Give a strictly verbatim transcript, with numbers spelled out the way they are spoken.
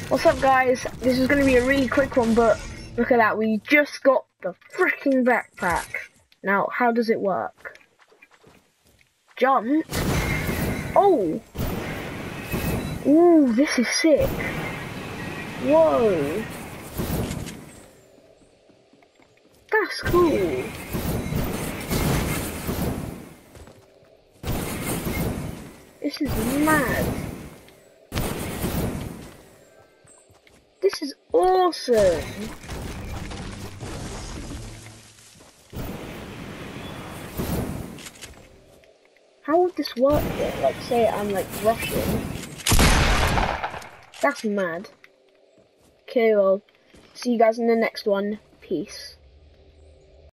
What's up, guys? This is going to be a really quick one, but look at that. We just got the freaking backpack. Now, how does it work? Jump. Oh! Ooh, this is sick. Whoa. That's cool. This is mad. This is awesome. How would this work then? Like, say I'm like rushing. That's mad. Okay, well, see you guys in the next one. Peace.